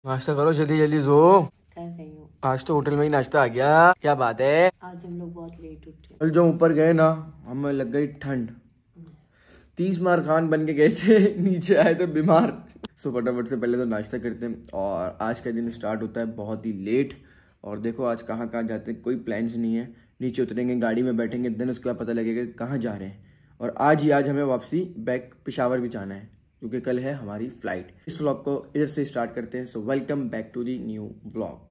नाश्ता करो जल्दी जल्दी जो। कर रही हूँ। आज तो होटल में ही नाश्ता आ गया। क्या बात है। आज हम लोग बहुत लेट उठे। कल जो ऊपर गए ना हमें लग गई ठंड। 30 मार खान बन के गए थे नीचे आए तो बीमार। सो फटाफट से पहले तो नाश्ता करते हैं और आज का दिन स्टार्ट होता है बहुत ही लेट। और देखो आज कहाँ कहाँ जाते हैं कोई प्लान्स नहीं है। नीचे उतरेंगे गाड़ी में बैठेंगे देन उसके बाद पता लगेगा कहाँ जा रहे हैं। और आज हमें वापसी बैक पेशावर भी जाना है क्योंकि कल है हमारी फ्लाइट। इस व्लॉग को इधर से स्टार्ट करते हैं। So welcome back to the new vlog.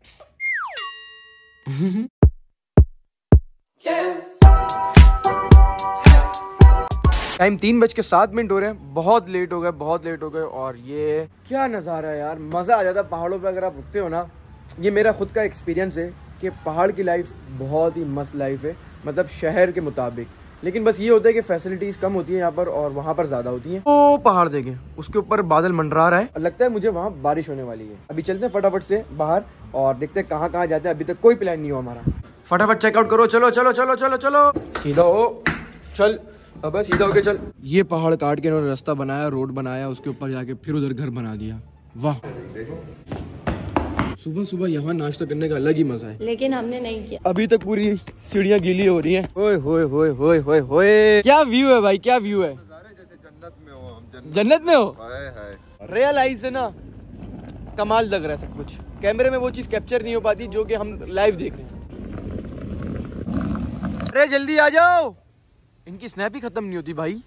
Time 3:07 हो रहे हैं। बहुत लेट हो गए और ये क्या नज़ारा है यार। मज़ा आ जाता है पहाड़ों पे अगर आप रुकते हो ना। ये मेरा खुद का एक्सपीरियंस है कि पहाड़ की लाइफ बहुत ही मस्त लाइफ है, मतलब शहर के मुताबिक। लेकिन बस ये होता है कि फैसिलिटीज़ कम होती है यहाँ पर और वहाँ पर ज़्यादा होती हैं। वो पहाड़ देखें, उसके ऊपर बादल मंडरा रहा है, लगता है मुझे वहाँ बारिश होने वाली है। अभी चलते हैं फटाफट से बाहर और देखते हैं कहाँ कहाँ जाते हैं। अभी तक कोई प्लान नहीं हुआ हमारा। फटाफट चेकआउट करो। चलो चलो चलो चलो चलो सीधा हो चल। अब सीधा होके चल। ये पहाड़ काट के इन्होंने रास्ता बनाया, रोड बनाया, उसके ऊपर जाके फिर उधर घर बना दिया। वाह। सुबह सुबह यहाँ नाश्ता करने का अलग ही मजा है, लेकिन हमने नहीं किया। अभी तक पूरी सीढ़ियाँ गीली हो रही हैं। ओए होए होए होए होए होए, क्या व्यू है भाई, क्या व्यू है। जैसे जन्नत में हो हम। जन्नत में हो। हाय। रियल आइज से ना कमाल लग रहा है सब कुछ। कैमरे में वो चीज कैप्चर नहीं हो पाती जो कि हम लाइव देख रहे हैं। अरे जल्दी आ जाओ, इनकी स्नैप ही खत्म नहीं होती भाई।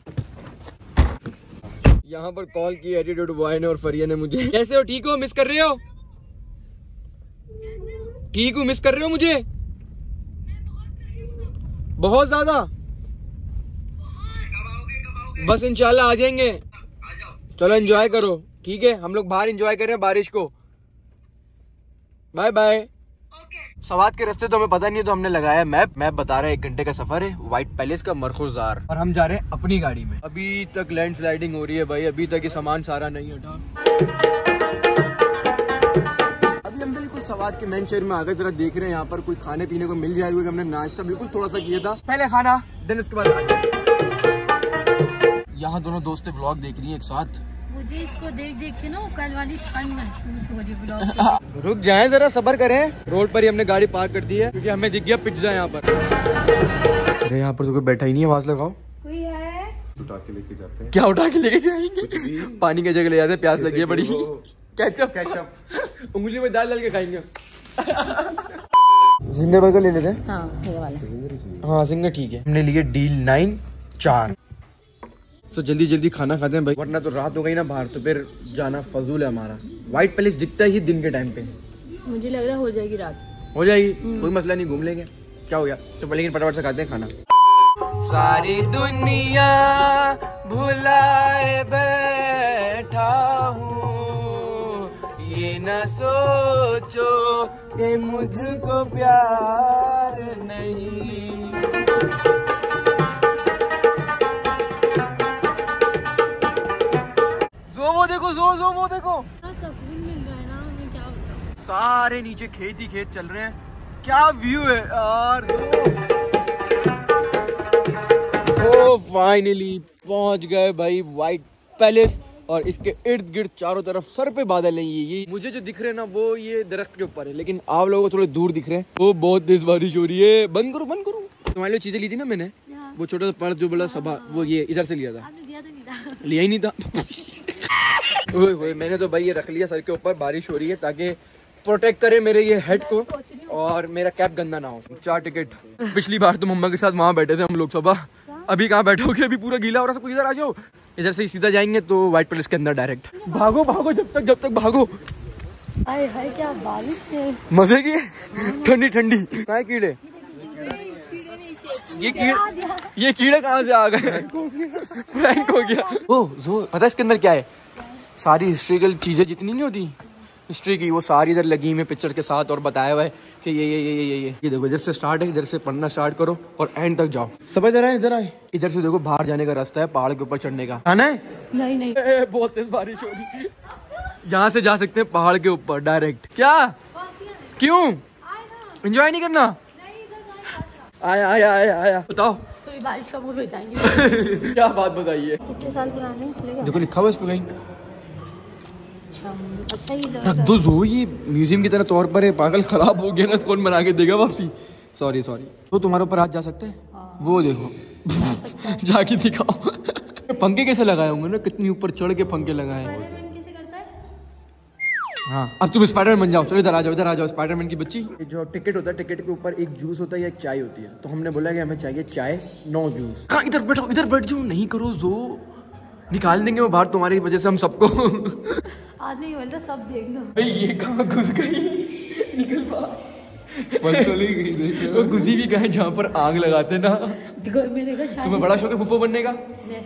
यहाँ पर कॉल की एटीट्यूड बॉय ने और फरिया ने मुझे। कैसे हो, ठीक हो, मिस कर रहे हो? ठीक हूँ, मिस कर रहे हो मुझे? बहुत ज्यादा। बस इंशाल्लाह आ जाएंगे। चलो एंजॉय करो, ठीक है। हम लोग बाहर एंजॉय कर रहे हैं बारिश को। Bye bye. सवात के रास्ते तो हमें पता नहीं है तो हमने लगाया मैप बता रहा है 1 घंटे का सफर है व्हाइट पैलेस का मरखुजार। और हम जा रहे हैं अपनी गाड़ी में। अभी तक लैंडस्लाइडिंग हो रही है भाई, अभी तक ये सामान सारा नहीं हटा। अभी हम बिल्कुल सवात के मेन शहर में आकर जरा देख रहे हैं यहाँ पर कोई खाने पीने को मिल जाएगा। हमने नाश्ता बिल्कुल थोड़ा सा किया था, पहले खाना देन उसके बाद। यहाँ दोनों दोस्तें व्लॉग देख रही है एक साथ। मुझे इसको देख देख के ना कल वाली ठंड महसूस हो रही है। रुक जाएं जरा, सब्र करें। रोड पर ही हमने गाड़ी पार्क कर दी है क्योंकि हमें दिख गया पिज्जा यहाँ पर। अरे यहाँ पर तो कोई बैठा ही नहीं है, आवाज लगाओ। कोई है? उठा के लेके जाते हैं। क्या उठा के लेके जाएंगे? पानी की जगह ले जाते हैं, प्यास लगी है बड़ी। केचप उंगली में दाल डाल के खाएंगे। जिंगर बर्गर ले लेते हैं। हाँ ये वाला। हाँ जिंगर ठीक है। हमने लिए डील 9 4। तो जल्दी जल्दी खाना खाते हैं भाई, वरना तो रात हो गई ना बाहर तो फिर जाना फजूल है हमारा। व्हाइट पैलेस दिखता ही दिन के टाइम पे। मुझे लग रहा है हो जाएगी रात। हो जाएगी, कोई मसला नहीं, घूम लेंगे, क्या हो गया। तो लेकिन फटाफट से खाते हैं खाना। सारी दुनिया भुलाए बैठा हूँ, ये न सोचो कि मुझको प्यार नहीं। वो देखो सुकून मिल रहा है ना हमें, क्या बताऊं। सारे नीचे खेत ही खेत चल रहे हैं। क्या व्यू है यार। ओ फाइनली पहुंच गए भाई व्हाइट पैलेस। और इसके इर्द गिर्द चारों तरफ सर पे बादल नहीं है। ये मुझे जो दिख रहे हैं ना वो ये दरख्त के ऊपर है, लेकिन आप लोगों को थोड़े दूर दिख रहे हैं। वो बहुत तेज बारिश हो रही है। बंद करो बंद करो। तुम्हारे लिए चीजें ली थी ना मैंने, वो छोटा सा पर्स जो बड़ा सभा, वो ये इधर से लिया था। लिया ही नहीं था। ओए मैंने तो भाई ये रख लिया सर के ऊपर। बारिश हो रही है ताकि प्रोटेक्ट करे मेरे ये हेड को और मेरा कैप गंदा ना हो। 4 टिकट। पिछली बार तो मम्मा के साथ वहाँ बैठे थे हम लोग सब। अभी कहाँ बैठोगे, अभी पूरा गीला हो रहा है सब। इधर आ जाओ, इधर से सीधा जाएंगे तो व्हाइट पैलेस के अंदर डायरेक्ट। भागो भागो जब तक भागो। हाय हाय क्या बारिश है, मजे की। ठंडी ठंडी। क्या कीड़े, ये कीड़े कहाँ से आ गए। प्रैंक हो गया। ओ जो पता है इसके अंदर क्या है, सारी हिस्ट्रिकल चीजें जितनी नहीं होती हिस्ट्री की, वो सारी इधर लगी हुई पिक्चर के साथ और बताया हुआ है कि ये देखो इधर से स्टार्ट है, इधर से पढ़ना स्टार्ट करो और एंड तक जाओ। सब इधर आए, इधर आए। इधर से देखो बाहर जाने का रास्ता है, पहाड़ के ऊपर चढ़ने का। आना है? नहीं बहुत तेज बारिश हो रही है। यहाँ से जा सकते हैं पहाड़ के ऊपर डायरेक्ट। क्या क्यों एंजॉय नहीं करना? आया बताओ। तो बारिश कब हो जाएंगे। क्या बात बताइए। कितने साल पुराने देखो लिखा हुआ इस पे कहीं। अच्छा अच्छा ही लग रख दो जो, ये म्यूजियम की तरह तौर पर है, पागल खराब हो गया ना तो कौन बना के देगा वापसी। सॉरी तो तुम्हारे ऊपर हाथ जा सकता है? हाँ। वो देखो जाके दिखाओ। पंखे कैसे लगाए होंगे ना, कितनी ऊपर चढ़ के पंखे लगाए हैं। स्पाइडरमैन कैसे करता है? हाँ अब तुम स्पाइडरमैन बन जाओ। चलो इधर आ जाओ स्पाइडरमैन की बच्ची। जो टिकट होता है, टिकट के ऊपर एक जूस होता है या एक चाय होती है, तो हमने बोला कि हमें चाहिए चाय, नो जूस। हाँ इधर बैठ जाओ। नहीं करो जो, निकाल देंगे वो बाहर तुम्हारी वजह से हम सबको। आदमी बोलता सब देख लो। भाई ये कहाँ घुस गई, निकल बाहर। चली गई देख। वो घुसी भी कहाँ जहाँ पर आग लगाते ना। तुम्हें बड़ा शौक है फुप्पो बनने का?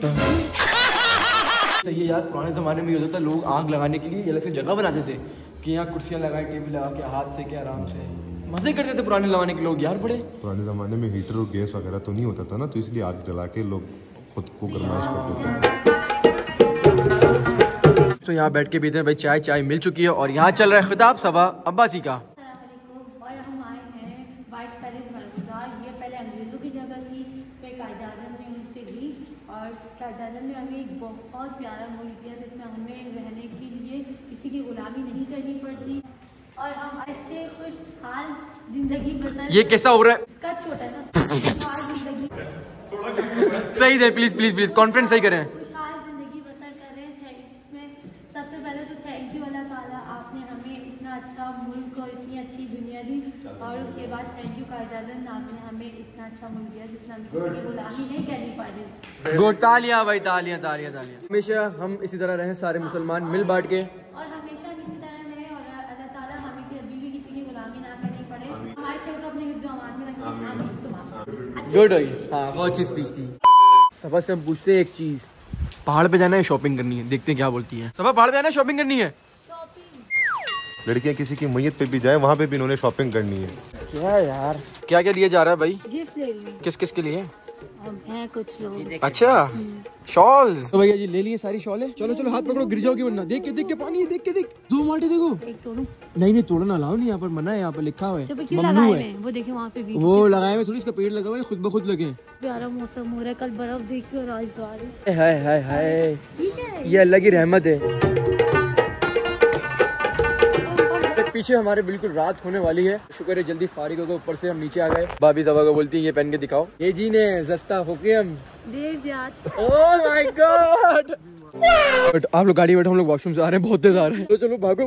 सही है यार, पुराने जमाने में ये होता था, लोग आग लगाने के लिए अलग से जगह बनाते थे कि यहाँ कुर्सियाँ लगाए, टेबल लगा के हाथ से के आराम से मजे करते थे पुराने जमाने के लोग यार। बड़े पुराने जमाने में हीटर और गैस वगैरह तो नहीं होता था ना, तो इसलिए आग जला के लोग खुद को गरमाइश कर देते थे। तो यहाँ बैठ के पीते हैं भाई चाय मिल चुकी है और यहाँ चल रहा है खिताब सभा अब्बासी का। और हम आए हैं वाइट पैलेस मरकज़ा। ये पहले अंग्रेज़ों की जगह थी, फिर कायद-ए-आज़म ने उनसे ली और कायद-ए-आज़म ने हमें एक बहुत प्यारा मुल्क दिया जिसमें हमें रहने के लिए किसी की गुलामी नहीं करनी पड़ती और हम ऐसे खुशहाल जिंदगी बसर। ये कैसा हो रहा है? कद छोटा है ना, खुशहाल जिंदगी। सही है, प्लीज कॉन्फ्रेंस सही करें। खुशहाल जिंदगी बसर कर रहे हैं। इसमें सबसे पहले तो थैंक यू अल्लाह ताला, आपने हमें इतना अच्छा मुल्क और इतनी अच्छी दुनिया दी और उसके बाद थैंक यू कायद-ए-आज़म, आपने हमें इतना अच्छा मुल्क दिया जिसमें हम किसी की गुलामी नहीं करनी पड़ी। गुड, तालियां भाई, तालियां। हमेशा हम इसी तरह रहें सारे मुसलमान मिल बांट के, और हमेशा इसी तरह रहे और अल्लाह ताला हमें कभी भी किसी की गुलामी ना करनी पड़े। हमारे शहर को अपने हिफ्ज़ व अमान में रखें। आमीन सुमा। गुड हुई। हाँ बहुत अच्छी स्पीच थी। सबा से हम पूछते हैं एक चीज, पहाड़ पे जाना है शॉपिंग करनी है, देखते हैं क्या बोलती है। सबा पहाड़ पे जाना है शॉपिंग करनी है? लड़कियां किसी की मैयत पे भी जाए, वहाँ पे भी इन्होंने शॉपिंग करनी है। क्या यार, क्या लिया जा रहा है भाई? गिफ्ट ले ली। किस के लिए? अब हैं कुछ लोग। अच्छा शॉल्स। तो भैया जी ले लिए सारी शॉल है। चलो हाथ पकड़ो, गिर जाओगी वरना। देख के पानी है, देख दो माल्टे देखो। एक तोड़ूं? नहीं तोड़ना अलाउ नहीं, यहाँ पर मना है, यहाँ पर लिखा हुआ है क्यों लगाए हैं? वो देखिए वहाँ पे वो लगाए हुए, थोड़ी इसका पेड़ लगा हुआ है, खुद ब खुद लगे। प्यारा मौसम हो रहा है, कल बर्फ देखी और आज बारिश। हाय ये अल्लाह की रहमत है। पीछे हमारे बिल्कुल रात होने वाली है, शुक्र है जल्दी फारिग होकर ऊपर से हम नीचे आ गए। भाभी सबा को बोलती है ये पहन के दिखाओ। ये जी ने जस्ता होके हम ओह माय गॉड। बट आप लोग गाड़ी में बैठो, हम लोग वॉशरूम से आ रहे हैं, बहुत तेज आ रहे हैं। तो चलो भागो।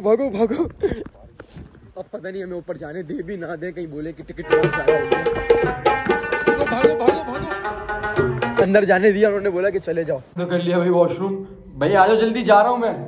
अब पता नहीं हमें ऊपर जाने दे भी ना दे, कहीं बोले कि टिकट ज्यादा हो गया। तो भागो। अंदर जाने दिया, उन्होंने बोला कि चले जाओ। तो कर लिया भाई वॉशरूम। भाई आ जाओ जल्दी, जा रहा हूँ मैं।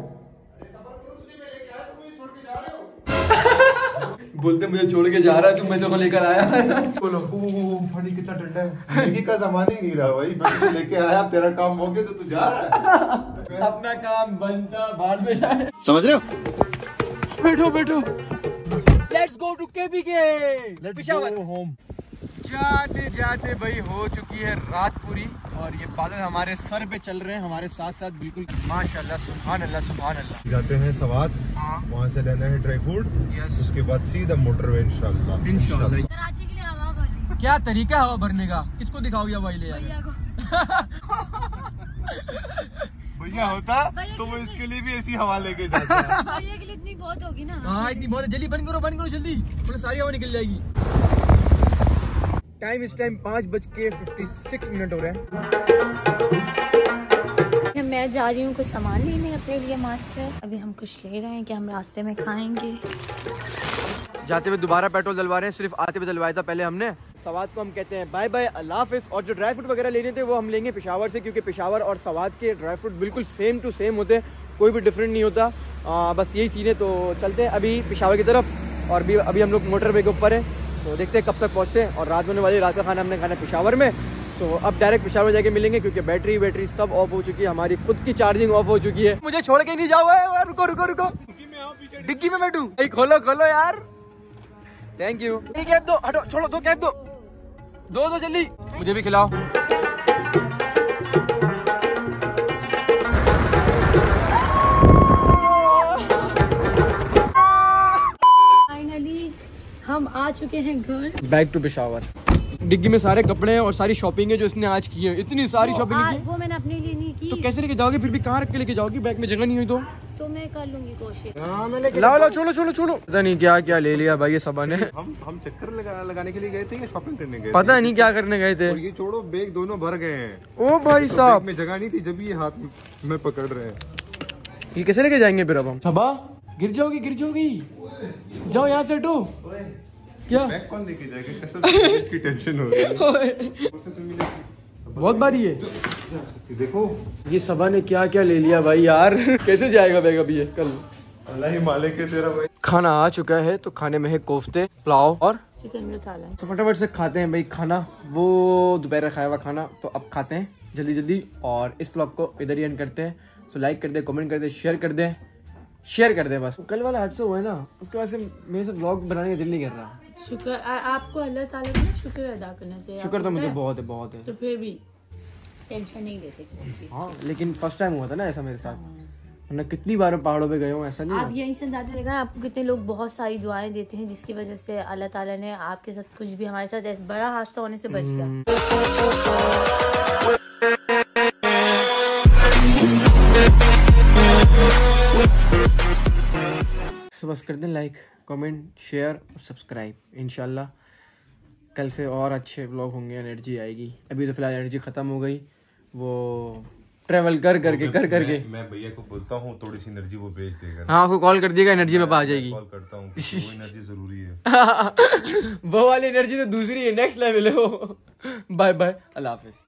बोलते मुझे छोड़ के जा रहा है, तुम मैं तो लेकर आया। बोलो पानी कितना ठंडा है। मैगी का सामान ही नहीं रहा भाई, मैं तो लेके आया, तेरा काम हो गया तो तू जा रहा है। अपना काम बनता बाहर में जाए, समझ रहे हो? बैठो। Let's go to KPK Peshawar home. जाते भाई हो चुकी है रात पूरी और ये बादल हमारे सर पे चल रहे हैं, हमारे साथ बिल्कुल माशाल्लाह, सुभान अल्लाह। जाते हैं सवात, वहाँ से लेना है ड्राई फ्रूट, उसके बाद सीधा मोटरवे इंशाल्लाह। कराची के लिए हवा भरनी। क्या तरीका है हवा भरने का? किसको दिखाओ या भाई ले भैया को। भैया होता तो वो इसके लिए भी ऐसी हवा लेके जाता है। भैया के लिए इतनी बहुत होगी ना। हाँ इतनी बहुत है, जल्दी बंद करो जल्दी, थोड़ी सारी हवा निकल जाएगी। इस टाइम 5:56 हो रहे हैं। मैं जा रही हूँ कुछ सामान लेने अपने लिए मार्केट से। अभी हम कुछ ले रहे हैं कि हम रास्ते में खाएंगे। जाते हुए दोबारा पेट्रोल डलवा रहे हैं, सिर्फ आते हुए डलवाया था पहले हमने। सवात को हम कहते हैं बाय बाय, अल्लाह हाफिज़। और जो ड्राई फ्रूट वगैरह लेने थे वो हम लेंगे पेशावर से, क्योंकि पेशावर और सवात के ड्राई फ्रूट बिल्कुल सेम टू सेम होते हैं, कोई भी डिफरेंट नहीं होता। बस यही सीन है। तो चलते हैं अभी पेशावर की तरफ और अभी हम लोग मोटरवे के ऊपर है, तो देखते हैं कब तक पहुँचते हैं। और रात होने वाली, रात का खाना हमने खाना पेशावर में, तो अब डायरेक्ट पेशावर जाके मिलेंगे क्योंकि बैटरी सब ऑफ हो चुकी है, हमारी खुद की चार्जिंग ऑफ हो चुकी है। मुझे छोड़ के नहीं जाओ, रुको डिग्गी में बैठूं? खोलो यार, थैंक यू। कैब दो, हटो, छोड़ो, दो कैब दो जल्दी, मुझे भी खिलाओ। फाइनली हम आ चुके हैं घर। Back to Peshawar. डिग्गी में सारे कपड़े हैं और सारी शॉपिंग है जो इसने आज की है। इतनी सारी शॉपिंग की। वो मैंने अपने लिए नहीं की। तो कैसे लेके जाओगे? फिर भी कहाँ रख के लेके जाओगी? बैग में जगह नहीं हुई तो तो मैं कर लूंगी कोशिश। हाँ मैं लेके लाओ छोड़ो छोड़ो छोड़ो। पता नहीं क्या क्या ले लिया भाई ये सबा ने। हम चक्कर लगाने के लिए गए थे या शॉपिंग करने गए थे? पता नहीं क्या करने गए थे। और ये छोड़ो बैग दोनों भर गए हैं। ओ भाई तो साहब बैग में जगह नहीं थी जब ये हाथ में पकड़ रहे हैं। ये कैसे लेके जाएंगे फिर अब हम? सबा गिर जाओगी जाओ यहाँ से हटो। क्या बैग कौन लेके जाएगा? कसम से इसकी टेंशन हो रही है। बहुत भारी है। देखो ये सबा ने क्या क्या ले लिया भाई यार। कैसे जाएगा बैग अभी ये कल? अल्लाह ही मालिक है तेरा भाई। खाना आ चुका है तो खाने में है कोफ्ते, पुलाव और चिकन मसाला। तो फटाफट से खाते हैं भाई खाना। वो दोपहर खाया हुआ खाना तो अब खाते हैं जल्दी जल्दी। और इस व्लॉग को इधर ही एंड करते हैं। तो लाइक कर दे, कमेंट कर दे, शेयर कर दे बस। कल वाला हादसा हुआ है ना, उसके बाद से मेरे से व्लॉग बनाने का दिल नहीं कर रहा। शुक्र आपको अल्लाह ताला का शुक्र अदा करना चाहिए। शुक्र तो मुझे बहुत है। तो फिर भी टेंशन नहीं लेते किसी चीज। हाँ लेकिन फर्स्ट टाइम हुआ था ना ऐसा मेरे साथ। वरना कितनी बार पहाड़ों पे गए हूँ, ऐसा नहीं आप हुआ। यहीं से अंदाजा लगाएं आपको कितने लोग बहुत सारी दुआएं देते हैं जिसकी वजह से अल्लाह ताला ने आपके साथ कुछ भी हमारे साथ ऐसा बड़ा हादसा होने से बच गया। तो बस कर दें लाइक, कमेंट, शेयर और सब्सक्राइब। इंशाल्लाह कल से और अच्छे व्लॉग होंगे, एनर्जी आएगी। अभी तो फिलहाल एनर्जी खत्म हो गई। वो ट्रेवल कर करके मैं भैया को बोलता हूँ थोड़ी सी एनर्जी वो भेज देगा। हाँ उसको कॉल कर दिएगा, एनर्जी में आ जाएगी। कॉल करता हूँ, वो एनर्जी जरूरी है। वो वाली एनर्जी तो दूसरी है, नेक्स्ट लेवल है वो। बाय बाय, अल्लाह हाफिज।